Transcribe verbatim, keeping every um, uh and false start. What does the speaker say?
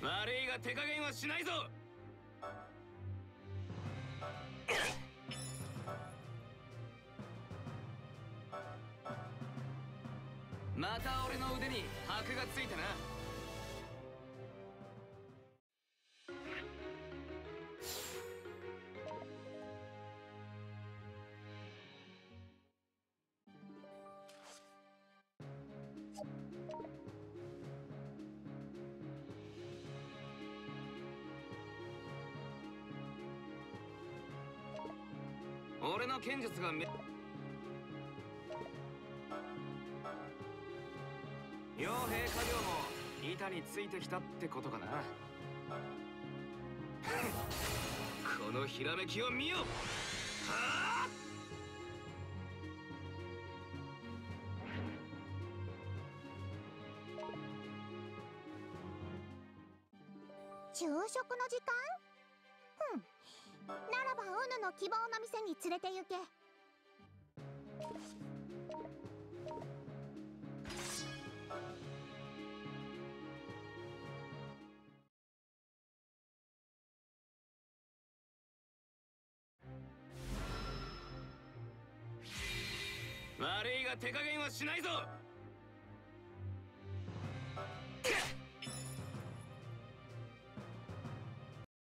悪いが手加減はしないぞ。また俺の腕に箔がついたな。俺の剣術がめ傭兵家業も板についてきたってことかな。このひらめきを見よ。はあ！ 昼食の時間？ふん。ならばうぬの希望の店に連れて行け。 悪いが手加減はしないぞ。